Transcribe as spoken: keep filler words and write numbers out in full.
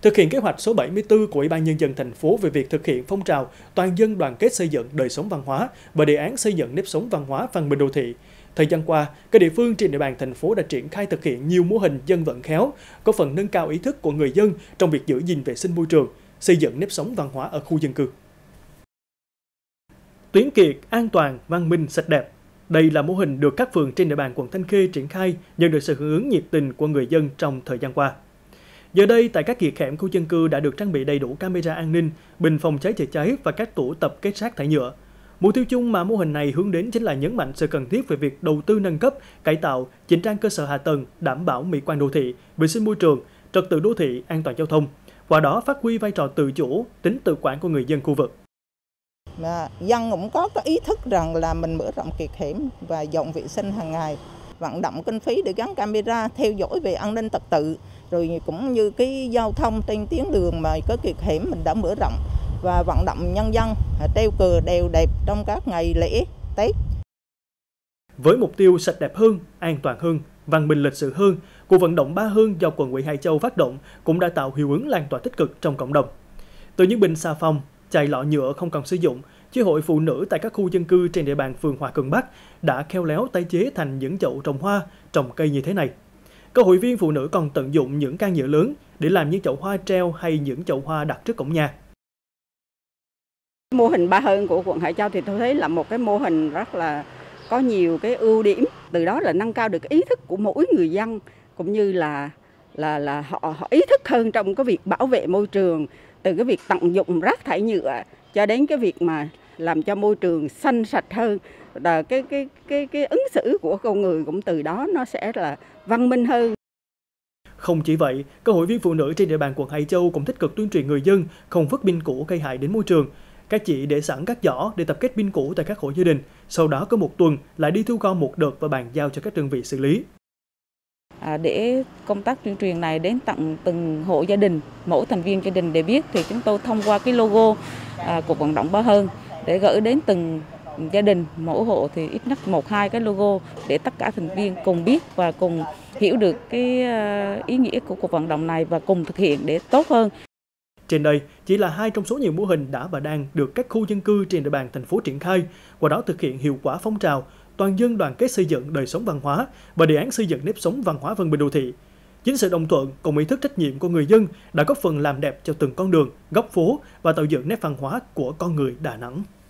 Thực hiện kế hoạch số bảy mươi tư của Ủy ban Nhân dân thành phố về việc thực hiện phong trào toàn dân đoàn kết xây dựng đời sống văn hóa và đề án xây dựng nếp sống văn hóa văn minh đô thị, thời gian qua, các địa phương trên địa bàn thành phố đã triển khai thực hiện nhiều mô hình dân vận khéo, có phần nâng cao ý thức của người dân trong việc giữ gìn vệ sinh môi trường, xây dựng nếp sống văn hóa ở khu dân cư. Tuyến kiệt an toàn, văn minh, sạch đẹp. Đây là mô hình được các phường trên địa bàn quận Thanh Khê triển khai, nhận được sự hưởng ứng nhiệt tình của người dân trong thời gian qua. Giờ đây, tại các kiệt hẻm khu dân cư đã được trang bị đầy đủ camera an ninh, bình phòng cháy chữa cháy và các tủ tập kết rác thải nhựa. Mục tiêu chung mà mô hình này hướng đến chính là nhấn mạnh sự cần thiết về việc đầu tư nâng cấp, cải tạo, chỉnh trang cơ sở hạ tầng, đảm bảo mỹ quan đô thị, vệ sinh môi trường, trật tự đô thị, an toàn giao thông. Qua đó phát huy vai trò tự chủ, tính tự quản của người dân khu vực. Mà dân cũng có cái ý thức rằng là mình mở rộng kiệt hẻm và dọn vệ sinh hàng ngày, vận động kinh phí để gắn camera theo dõi về an ninh trật tự, rồi cũng như cái giao thông trên tuyến đường mà có kiệt hẻm mình đã mở rộng, và vận động nhân dân treo cờ đều đẹp trong các ngày lễ Tết. Với mục tiêu sạch đẹp hơn, an toàn hơn, văn minh lịch sự hơn, cuộc vận động Ba Hơn do quận ủy Hải Châu phát động cũng đã tạo hiệu ứng lan tỏa tích cực trong cộng đồng. Từ những bình xà phòng, chai lọ nhựa không còn sử dụng, Chi hội phụ nữ tại các khu dân cư trên địa bàn phường Hòa Cường Bắc đã khéo léo tái chế thành những chậu trồng hoa, trồng cây như thế này. Các hội viên phụ nữ còn tận dụng những can nhựa lớn để làm những chậu hoa treo hay những chậu hoa đặt trước cổng nhà. Mô hình Ba Hơn của quận Hải Châu thì tôi thấy là một cái mô hình rất là có nhiều cái ưu điểm, từ đó là nâng cao được ý thức của mỗi người dân, cũng như là là là họ họ ý thức hơn trong cái việc bảo vệ môi trường, từ cái việc tận dụng rác thải nhựa cho đến cái việc mà làm cho môi trường xanh sạch hơn, là cái cái cái cái ứng xử của con người cũng từ đó nó sẽ là văn minh hơn. Không chỉ vậy, các hội viên phụ nữ trên địa bàn quận Hải Châu cũng tích cực tuyên truyền người dân không vứt pin cũ gây hại đến môi trường. Các chị để sẵn các giỏ để tập kết pin cũ tại các hộ gia đình, sau đó có một tuần lại đi thu gom một đợt và bàn giao cho các đơn vị xử lý. À, để công tác tuyên truyền này đến tận từng hộ gia đình, mỗi thành viên gia đình để biết, thì chúng tôi thông qua cái logo à, của vận động Ba Hơn để gửi đến từng gia đình, mỗi hộ thì ít nhất một hai cái logo để tất cả thành viên cùng biết và cùng hiểu được cái ý nghĩa của cuộc vận động này và cùng thực hiện để tốt hơn. Trên đây chỉ là hai trong số nhiều mô hình đã và đang được các khu dân cư trên địa bàn thành phố triển khai, qua đó thực hiện hiệu quả phong trào toàn dân đoàn kết xây dựng đời sống văn hóa và đề án xây dựng nếp sống văn hóa văn minh đô thị. Chính sự đồng thuận cùng ý thức trách nhiệm của người dân đã góp phần làm đẹp cho từng con đường, góc phố và tạo dựng nét văn hóa của con người Đà Nẵng.